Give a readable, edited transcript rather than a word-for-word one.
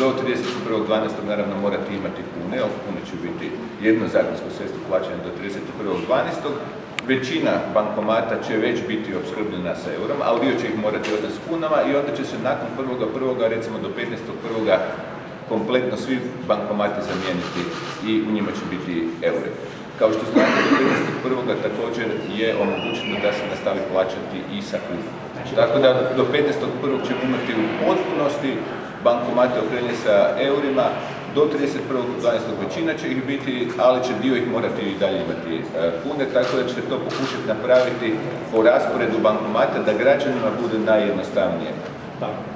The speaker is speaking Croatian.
do 31.12. naravno morati imati kune, ali kune će biti jedno zakonsko sredstvo plaćanja do 31.12. Većina bankomata će već biti opskrbljena sa eurom, ali dio će ih morati ostati s kunama i onda će se nakon 1.1. recimo do 15.1. kompletno svi bankomati zamijeniti i u njima će biti eure. Kao što znate, do 15.1. također je omogućeno da se nastavi plaćati i sa kunom. Tako da do 15.1. ćemo imati u potpunosti bankomate opremljene sa eurima, do 31.12. većina će ih biti, ali će dio ih morati i dalje imati kune, tako da će to pokušati napraviti po rasporedu bankomata da građanima bude najjednostavnije.